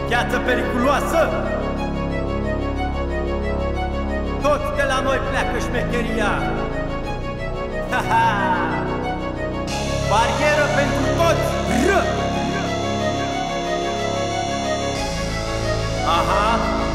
Gheață periculoasă. Toți de la noi pleacă șmecheria. Ha-ha! Barieră pentru toți. Aha!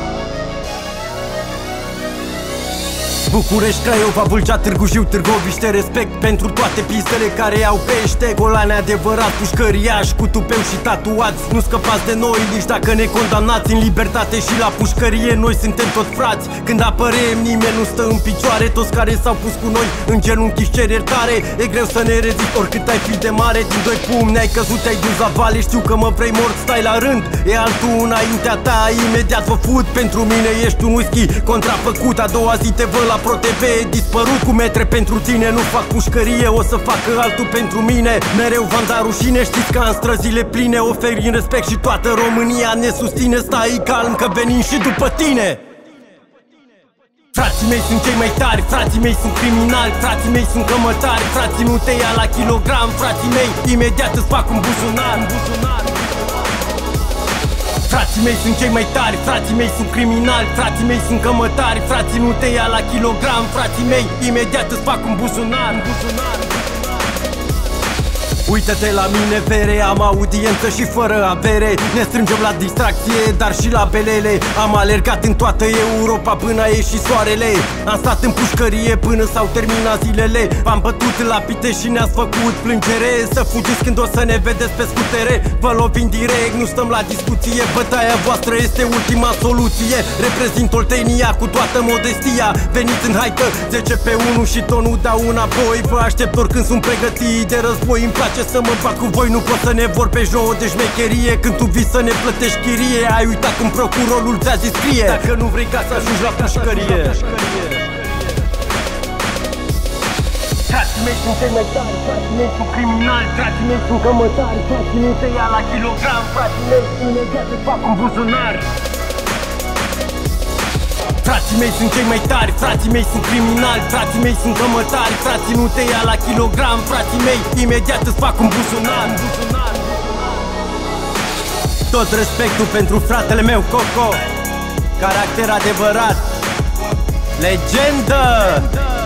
București, Craiova, Vâlcea, Târgu Jiu, Târgoviște. Respect pentru toate pistele care au pește. Golani adevărat, pușcăriaș cu tupeu și tatuați. Nu scăpați de noi nici dacă ne condamnați. În libertate și la pușcărie noi suntem tot frați. Când apărem nimeni nu stă în picioare. Toți care s-au pus cu noi în genunchi își cer iertare. E greu să ne rezist oricât ai fi de mare. Din doi pumni ai căzut, ai dus la vale. Știu că mă vrei mort, stai la rând. E altul înaintea ta, imediat vă fut. Pentru mine ești un whisky contrafăcut. A doua zi te văd la ProTV, dispărut cu metre pentru tine. Nu fac pușcărie, o să facă altul pentru mine. Mereu v-am dat rușine, știți că am străzile pline. Oferi în respect și toată România ne susține. Stai calm că venim și după tine. Frații mei sunt cei mai tari, frații mei sunt criminali, frații mei sunt cămătari, frații nu te ia la kilogram, frații mei imediat îți fac un buzunar. Frații mei sunt cei mai tari, frații mei sunt criminali, frații mei sunt cămătari, frații nu te ia la kilogram, frații mei imediat îți fac un buzunar. Uită-te la mine, vere, am audiență și fără avere. Ne strângem la distracție, dar și la belele. Am alergat în toată Europa până a ieșit soarele. Am stat în pușcărie până s-au terminat zilele. Am bătut la pite și ne-ați făcut plângere. Să fugiți când o să ne vedeți pe scutere. Vă lovim direct, nu stăm la discuție. Bătaia voastră este ultima soluție. Reprezint Oltenia cu toată modestia. Veniți în haită, 10 pe 1 și tonul dau înapoi. Vă aștept oricând sunt pregătit de război. Îmi place să mă bag cu voi, nu pot să ne vor pe joc de șmecherie. Când tu vii să ne plătești chirie, ai uitat cum procurorul ți-a zis scrie. Dacă nu vrei ca să ajungi la pușcărie. Frații mei sunt cei mai tari, frații mei sunt criminali, frații mei sunt cămătari, frații nu te ia la kilogram, frații mei imediat îți fac un buzunar. Frații mei sunt cei mai tari, frații mei sunt criminali, frații mei sunt cămătari, frații nu te ia la kilogram, frații mei imediat îți fac un buzunar. Tot respectul pentru fratele meu Coco, caracter adevărat, legendă.